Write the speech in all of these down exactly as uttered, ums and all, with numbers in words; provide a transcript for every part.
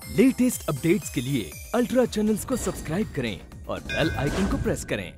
Latest updates के लिए ultra channels को सब्सक्राइब करें और बेल आइकन को प्रेस करें।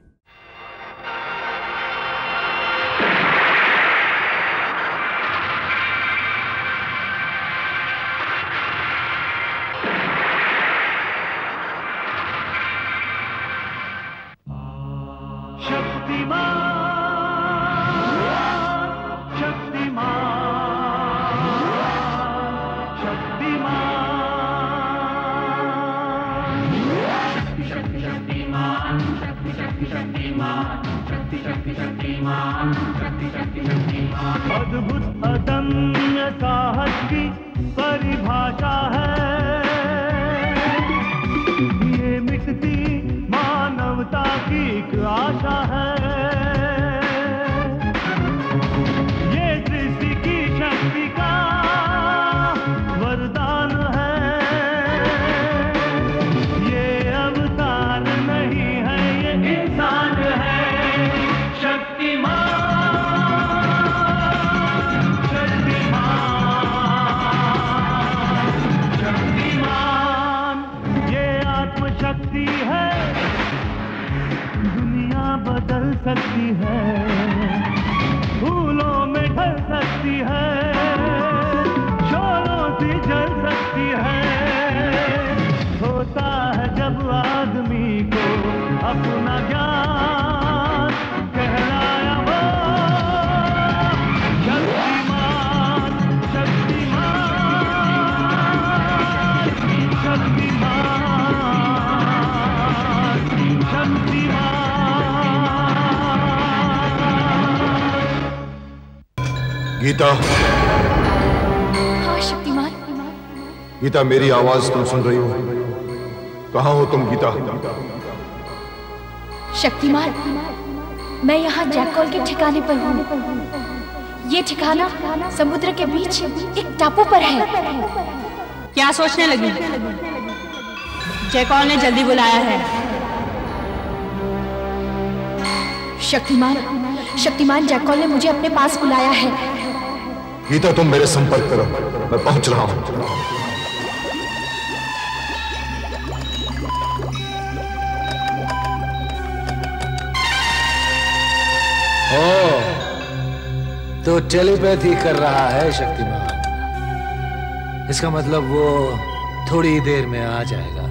अद्भुत अदम्य साहस की परिभाषा है ये, मिटती मानवता की एक आशा है। ये सृष्टि की शक्ति का वरदान है, ये अवतार नहीं है, ये इंसान है। शक्तिमान शक्ति है, दुनिया बदल सकती है, फूलों में ढल सकती है, शोलों से जल सकती है। होता है जब आदमी को अपना ज्ञान कहलाया वो शक्तिमान, शक्तिमान, शक्तिमान। गीता। हाँ शक्तिमान। गीता, मेरी आवाज तुम सुन रही हो? कहाँ हो तुम गीता? शक्तिमान, मैं यहाँ जैकॉल के ठिकाने पर हूँ। ये ठिकाना समुद्र के बीच एक टापू पर है। क्या सोचने लगी? जैकॉल ने जल्दी बुलाया है। शक्तिमान, शक्तिमान, जैकॉल ने मुझे अपने पास बुलाया है। गीता, तुम मेरे संपर्क करो, मैं पहुंच रहा हूं। ओ, तो टेलीपैथी कर रहा है शक्तिमान। इसका मतलब वो थोड़ी देर में आ जाएगा।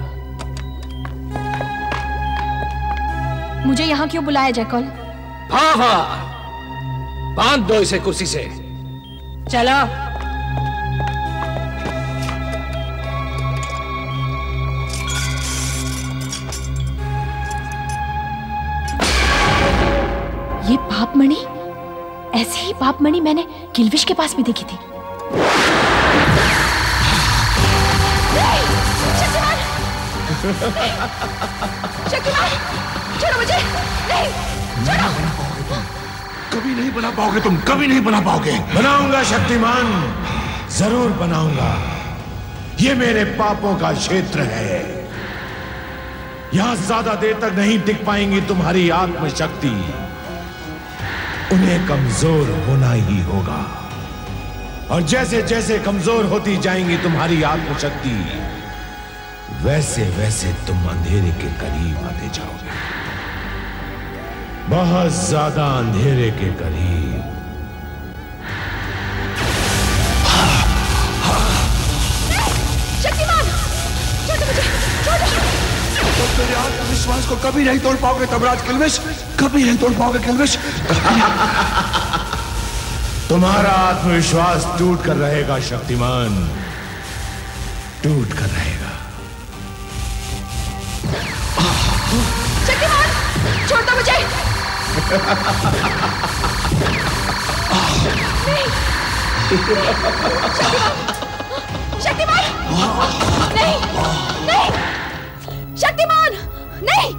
मुझे यहाँ क्यों बुलाया जैकॉल? हाँ हाँ, बांध दो इसे कुर्सी से। चलो। ये पाप मणि, ऐसी ही पाप मणि मैंने किल्विश के पास भी देखी थी। शक्तिमान! शक्तिमान! छोड़ो मुझे! नहीं! छोड़ो! कभी नहीं बना पाओगे तुम, कभी नहीं बना पाओगे। बनाऊंगा शक्तिमान, जरूर बनाऊंगा। ये मेरे पापों का क्षेत्र है, यहां ज्यादा देर तक नहीं टिक पाएंगी तुम्हारी आत्मशक्ति। उन्हें कमजोर होना ही होगा, और जैसे जैसे कमजोर होती जाएंगी तुम्हारी आत्मशक्ति, वैसे वैसे तुम अंधेरे के करीब आते जाओगे, बहुत ज्यादा अंधेरे के करीब। शक्तिमान! छोड़ो मुझे! छोड़ो! तुम मेरे आत्मविश्वास को कभी नहीं तोड़ पाओगे तमराज किल्विश, कभी नहीं तोड़ पाओगे किल्विश। तुम्हारा आत्मविश्वास टूट कर रहेगा शक्तिमान, टूट कर रहेगा। शक्तिमान! छोड़ दो मुझे! नहीं! शक्तिमान! शक्तिमान! नहीं! नहीं! शक्तिमान! नहीं!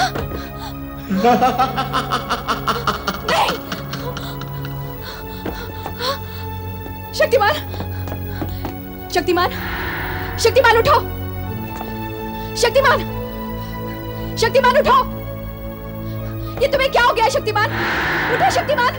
नहीं! शक्तिमान! शक्तिमान! शक्तिमान उठो! शक्तिमान! शक्तिमान उठो! ये तुम्हें क्या हो गया शक्तिमान? उठो शक्तिमान!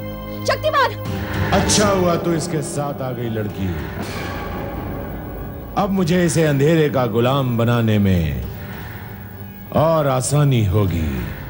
शक्तिमान! अच्छा हुआ तो इसके साथ आ गई लड़की। अब मुझे इसे अंधेरे का गुलाम बनाने में और आसानी होगी।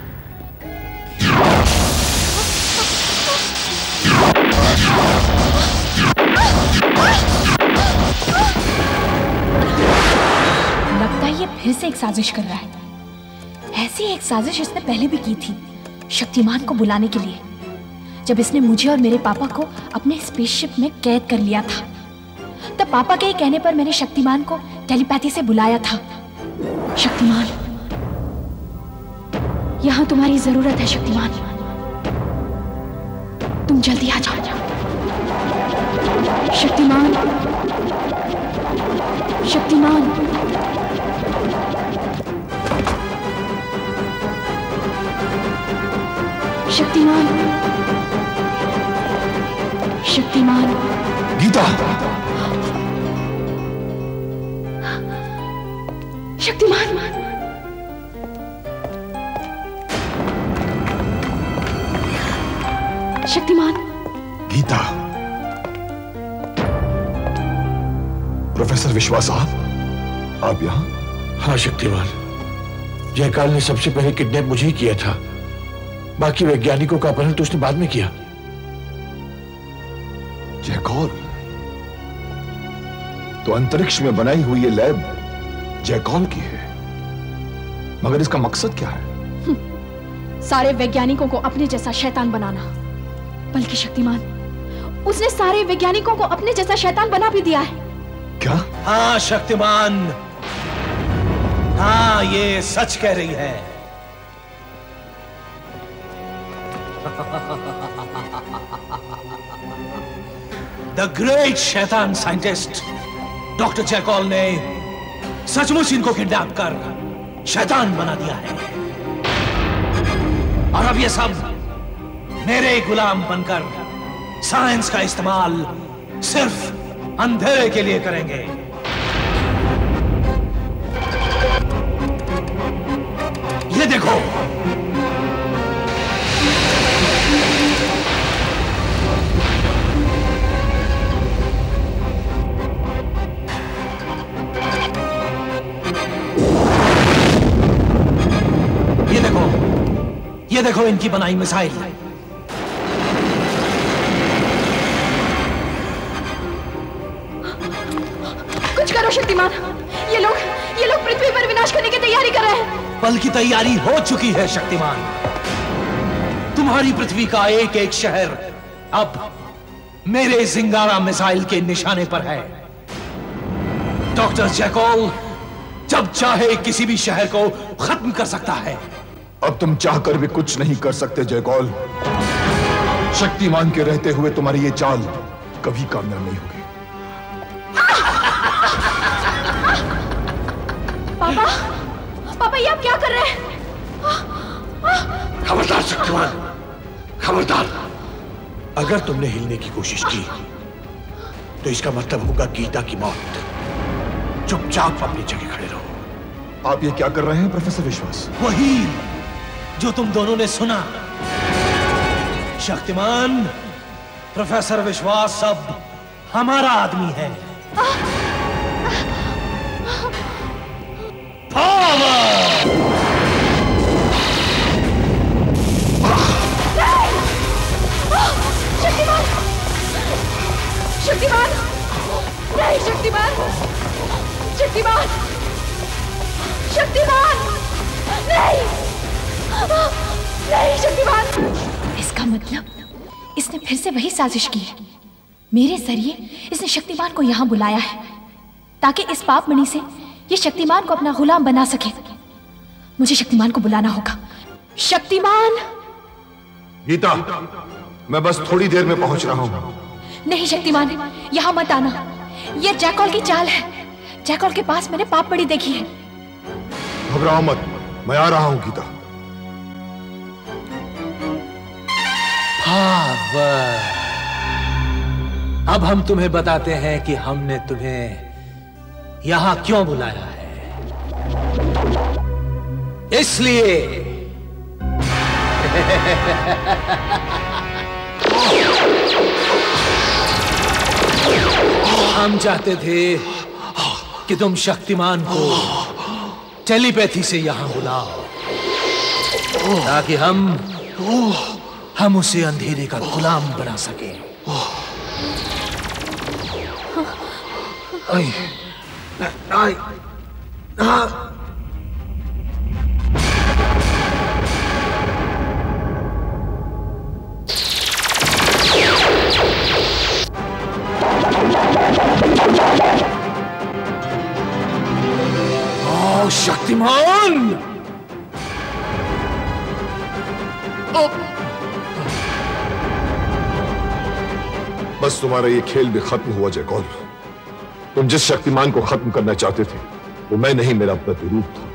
लगता है ये फिर से एक साजिश कर रहा है। ऐसी एक साजिश इसने पहले भी की थी, शक्तिमान को बुलाने के लिए, जब इसने मुझे और मेरे पापा को अपने स्पेसशिप में कैद कर लिया था। तब पापा के कहने पर मैंने शक्तिमान को टेलीपैथी से बुलाया था। शक्तिमान, यहां तुम्हारी जरूरत है। शक्तिमान, तुम जल्दी आ जाओ। शक्तिमान, शक्तिमान, शक्तिमान, शक्तिमान। गीता, शक्तिमान, शक्तिमान। गीता। प्रोफेसर विश्वास साहब, आप यहां? हाँ शक्तिमान, जयकाल ने सबसे पहले किडनैप मुझे ही किया था। बाकी वैज्ञानिकों का अपहरण तो उसने बाद में किया। जयकॉल? तो अंतरिक्ष में बनाई हुई ये लैब जयकॉल की है, मगर इसका मकसद क्या है? सारे वैज्ञानिकों को अपने जैसा शैतान बनाना। बल्कि शक्तिमान, उसने सारे वैज्ञानिकों को अपने जैसा शैतान बना भी दिया है। क्या? हाँ शक्तिमान, हाँ ये सच कह रही है। द ग्रेट शैतान साइंटिस्ट डॉक्टर जयकॉल ने सचमुच इनको किडनैप कर शैतान बना दिया है, और अब ये सब मेरे गुलाम बनकर साइंस का इस्तेमाल सिर्फ अंधेरे के लिए करेंगे। ये देखो, ये देखो, ये देखो इनकी बनाई मिसाइल। कुछ करो शक्तिमान, ये लोग ये लोग पृथ्वी पर विनाश करने की तैयारी कर रहे हैं। बल्कि तैयारी हो चुकी है शक्तिमान। तुम्हारी पृथ्वी का एक एक शहर अब मेरे जिंगारा मिसाइल के निशाने पर है। डॉक्टर जयकॉल जब चाहे किसी भी शहर को खत्म कर सकता है। अब तुम चाहकर भी कुछ नहीं कर सकते जयकॉल। शक्तिमान के रहते हुए तुम्हारी ये चाल कभी कामयाब नहीं होगी। पापा, पापा ये आप क्या कर रहे हैं? खबरदार शक्तिमान, खबरदार। अगर तुमने हिलने की कोशिश की तो इसका मतलब होगा गीता की मौत। चुपचाप अपनी जगह खड़े रहो। आप ये क्या कर रहे हैं प्रोफेसर विश्वास? वही जो तुम दोनों ने सुना। शक्तिमान, प्रोफेसर विश्वास अब हमारा आदमी है। शक्तिमान, शक्तिमान, नहीं शक्तिमान, शक्तिमान, शक्तिमान, नहीं, नहीं शक्तिमान। इसका मतलब इसने फिर से वही साजिश की है। मेरे जरिए इसने शक्तिमान को यहाँ बुलाया है ताकि इस पाप मणि से ये शक्तिमान को अपना गुलाम बना सके। मुझे शक्तिमान को बुलाना होगा। शक्तिमान! गीता, मैं बस थोड़ी देर में पहुंच रहा हूं। नहीं शक्तिमान, यहां मत आना। ये जयकॉल की चाल है। जयकॉल के पास मैंने पाप मणि देखी है। घबराओ मत, मैं आ रहा हूं गीता। अब हम तुम्हें बताते हैं कि हमने तुम्हें यहां क्यों बुलाया है। इसलिए हम चाहते थे कि तुम शक्तिमान को टेलीपैथी से यहां बुलाओ, ताकि हम हम उसे अंधेरे का गुलाम बना सके। आई, आई, हाँ। ओ शक्तिमान! ओ! बस तुम्हारा ये खेल भी खत्म हुआ जयकौल। तुम जिस शक्तिमान को खत्म करना चाहते थे वो मैं नहीं, मेरा प्रतिरूप था।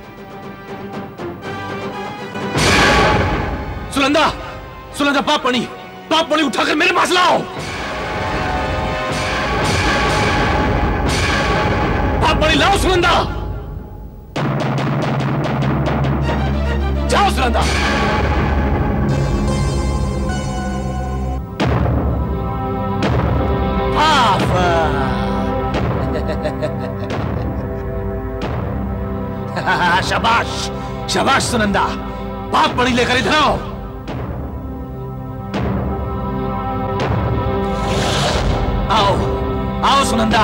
सुनंदा, सुनंदा, पापणी, पापणी उठाकर मेरे पास लाओ। पापणी लाओ सुनंदा। जाओ सुनंदा। शाबाश, शाबाश सुनंदा, पाप पड़ी लेकर इधर आओ। आओ, आओ सुनंदा।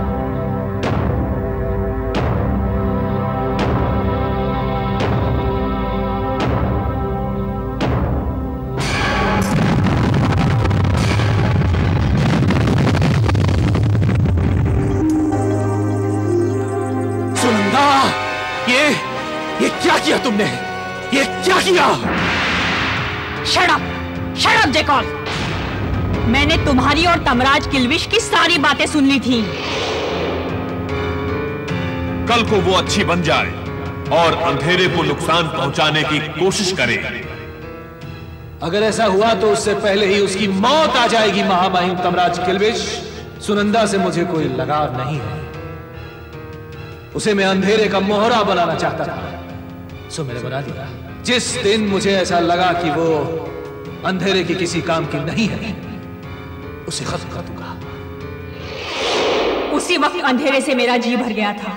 ये ये क्या किया तुमने? ये क्या किया? Shut up, shut up Jackal. मैंने तुम्हारी और तमराज किल्विश की सारी बातें सुन ली थी। कल को वो अच्छी बन जाए और अंधेरे को नुकसान पहुंचाने की कोशिश करे। अगर ऐसा हुआ तो उससे पहले ही उसकी मौत आ जाएगी। महामहिम तमराज किल्विश, सुनंदा से मुझे कोई लगाव नहीं है। उसे मैं अंधेरे का मोहरा बनाना चाहता था, सो मैंने बना दिया। जिस दिन मुझे ऐसा लगा कि वो अंधेरे की किसी काम की नहीं है, उसे खत्म कर दूंगा। उसी वक्त अंधेरे से मेरा जी भर गया था।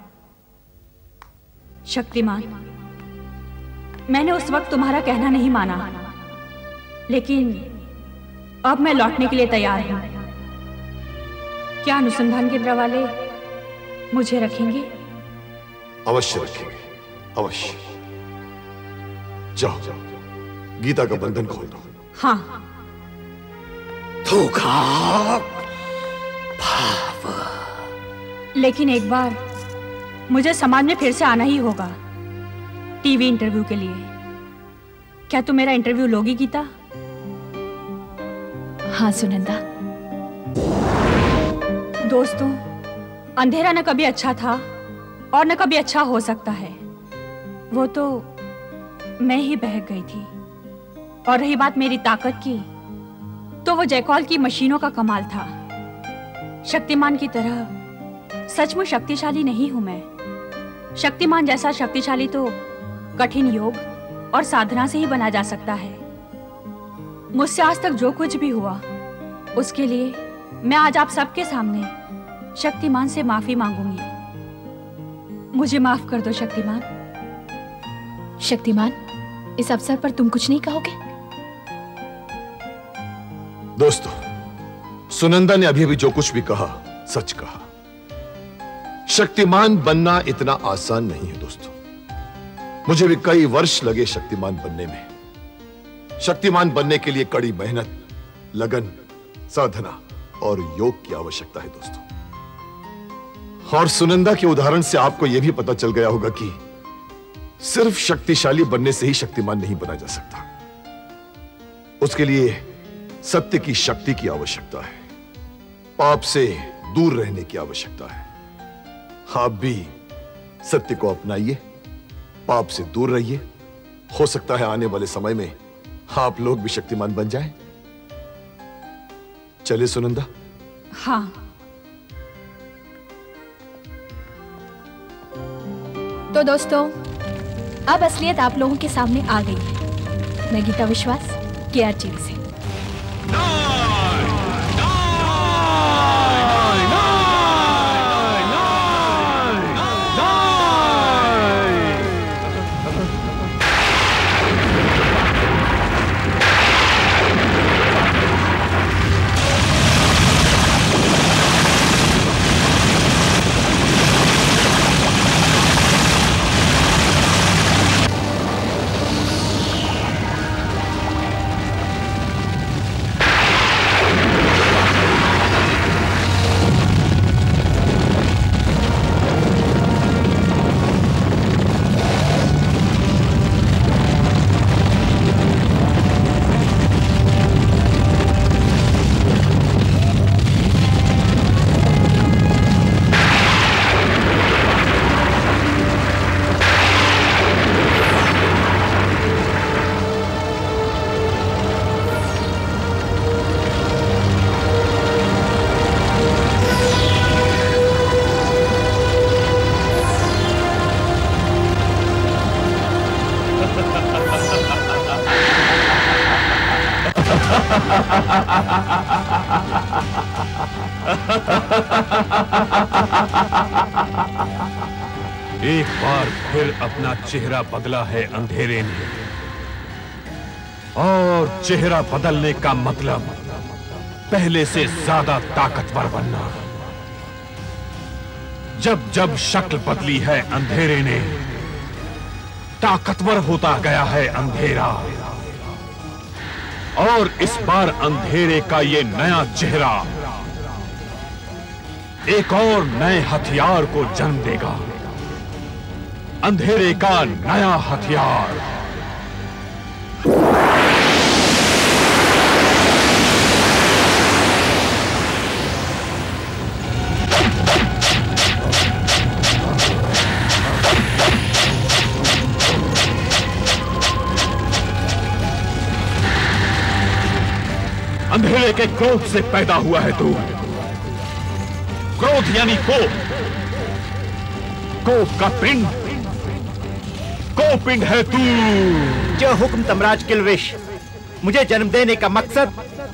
शक्तिमान, मैंने उस वक्त तुम्हारा कहना नहीं माना, लेकिन अब मैं लौटने के लिए तैयार हूं। क्या अनुसंधान केंद्र वाले मुझे रखेंगे? अवश्य रखेंगे, अवश्य। जाओ, गीता का बंधन खोल दो। हाँ। धोखा, लेकिन एक बार मुझे समाज में फिर से आना ही होगा, टीवी इंटरव्यू के लिए। क्या तुम मेरा इंटरव्यू लोगी गीता? हाँ सुनंदा। दोस्तों, अंधेरा न कभी अच्छा था और न कभी अच्छा हो सकता है। वो तो मैं ही बहक गई थी। और रही बात मेरी ताकत की, तो वो जयकौल की मशीनों का कमाल था। शक्तिमान की तरह सचमुच शक्तिशाली नहीं हूं मैं। शक्तिमान जैसा शक्तिशाली तो कठिन योग और साधना से ही बना जा सकता है। मुझसे आज तक जो कुछ भी हुआ, उसके लिए मैं आज आप सबके सामने शक्तिमान से माफी मांगूंगी। मुझे माफ कर दो शक्तिमान। शक्तिमान, इस अवसर पर तुम कुछ नहीं कहोगे? दोस्तों, सुनंदा ने अभी अभी जो कुछ भी कहा सच कहा। शक्तिमान बनना इतना आसान नहीं है दोस्तों। मुझे भी कई वर्ष लगे शक्तिमान बनने में। शक्तिमान बनने के लिए कड़ी मेहनत, लगन, साधना और योग की आवश्यकता है दोस्तों। और सुनंदा के उदाहरण से आपको यह भी पता चल गया होगा कि सिर्फ शक्तिशाली बनने से ही शक्तिमान नहीं बना जा सकता। उसके लिए सत्य की शक्ति की आवश्यकता है, पाप से दूर रहने की आवश्यकता है। आप भी सत्य को अपनाइए, पाप से दूर रहिए। हो सकता है आने वाले समय में आप लोग भी शक्तिमान बन जाएं। चले सुनंदा। हाँ। तो दोस्तों, अब असलियत आप लोगों के सामने आ गई है। मैं गीता विश्वास, के आर टीवी से। एक बार फिर अपना चेहरा बदला है अंधेरे ने, और चेहरा बदलने का मतलब पहले से ज्यादा ताकतवर बनना। जब जब शक्ल बदली है अंधेरे ने, ताकतवर होता गया है अंधेरा। और इस बार अंधेरे का ये नया चेहरा एक और नए हथियार को जन्म देगा। अंधेरे का नया हथियार। अंधेरे के क्रोध से पैदा हुआ है तू। क्रोध यानी कोप, कोप का पिंड, कोपिंड है तू। जो हुक्म तमराज किल्विश, मुझे जन्म देने का मकसद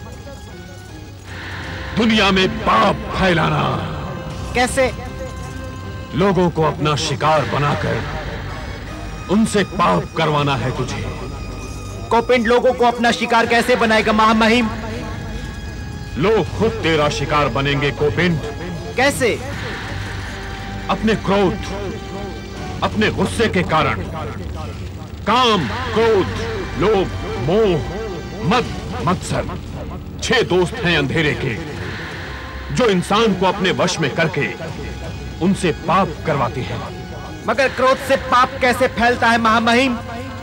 दुनिया में पाप फैलाना। कैसे? लोगों को अपना शिकार बनाकर उनसे पाप करवाना है तुझे। कोपिंड लोगों को अपना शिकार कैसे बनाएगा महामहिम? लोग खुद तेरा शिकार बनेंगे कोपिंड। कैसे? अपने क्रोध, अपने गुस्से के कारण। काम, क्रोध, लोभ, मोह, मद, मत्सर, छह दोस्त हैं अंधेरे के, जो इंसान को अपने वश में करके उनसे पाप करवाते हैं। मगर क्रोध से पाप कैसे फैलता है महामहिम?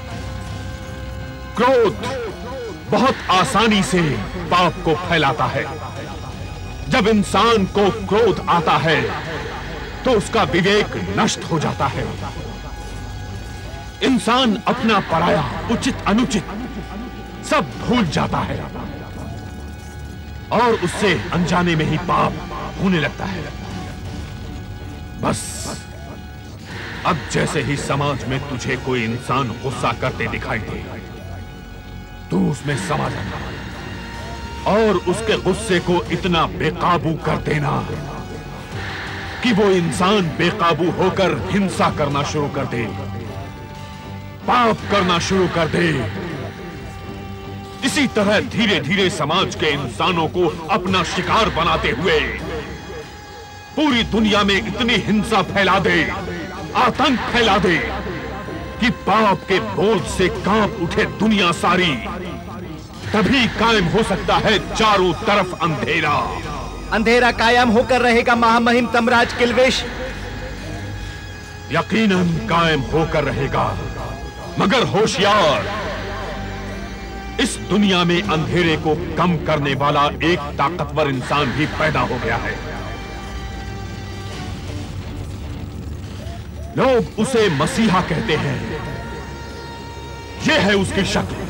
क्रोध बहुत आसानी से पाप को फैलाता है। जब इंसान को क्रोध आता है तो उसका विवेक नष्ट हो जाता है। इंसान अपना पराया, उचित अनुचित सब भूल जाता है और उससे अनजाने में ही पाप होने लगता है। बस अब जैसे ही समाज में तुझे कोई इंसान गुस्सा करते दिखाई दे, तू उसमें समा जाना और उसके गुस्से को इतना बेकाबू कर देना कि वो इंसान बेकाबू होकर हिंसा करना शुरू कर दे, पाप करना शुरू कर दे। इसी तरह धीरे धीरे समाज के इंसानों को अपना शिकार बनाते हुए पूरी दुनिया में इतनी हिंसा फैला दे, आतंक फैला दे कि पाप के बोझ से कांप उठे दुनिया सारी। तभी कायम हो सकता है चारों तरफ अंधेरा। अंधेरा कायम होकर रहेगा महामहिम तमराज किल्विश। यकीनन कायम होकर रहेगा, मगर होशियार, इस दुनिया में अंधेरे को कम करने वाला एक ताकतवर इंसान भी पैदा हो गया है। लोग उसे मसीहा कहते हैं। यह है उसकी शक्ल।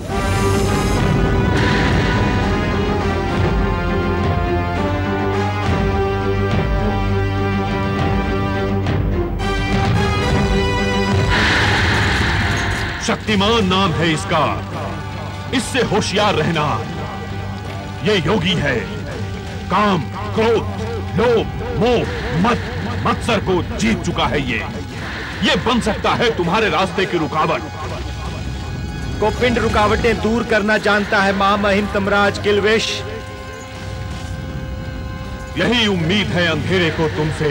शक्तिमान नाम है इसका। इससे होशियार रहना। ये योगी है। काम, क्रोध, लोभ, मोह, मद, मत्सर को जीत चुका है। ये ये बन सकता है तुम्हारे रास्ते की रुकावट। कोपिंड रुकावटें दूर करना जानता है महामहिम तमराज किल्विश। यही उम्मीद है अंधेरे को तुमसे,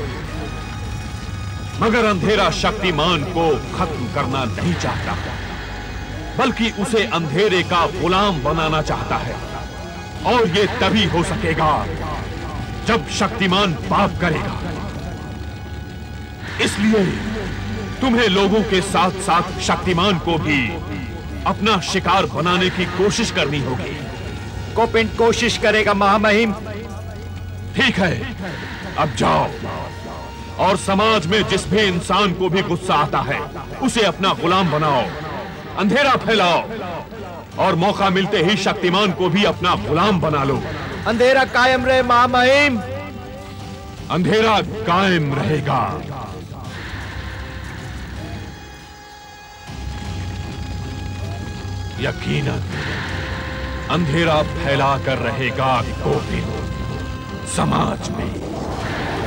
मगर अंधेरा शक्तिमान को खत्म करना नहीं चाहता, बल्कि उसे अंधेरे का गुलाम बनाना चाहता है। और ये तभी हो सकेगा जब शक्तिमान पाप करेगा। इसलिए तुम्हें लोगों के साथ साथ शक्तिमान को भी अपना शिकार बनाने की कोशिश करनी होगी। कोपिंड कोशिश करेगा महामहिम। ठीक है, अब जाओ और समाज में जिस भी इंसान को भी गुस्सा आता है उसे अपना गुलाम बनाओ, अंधेरा फैलाओ और मौका मिलते ही शक्तिमान को भी अपना गुलाम बना लो। अंधेरा कायम रहे महामहिम। अंधेरा कायम रहेगा। यकीनन अंधेरा फैला कर रहेगा कोपिंड समाज में।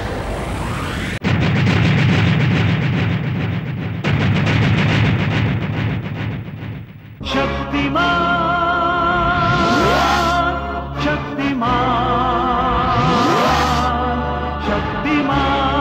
शक्तिमान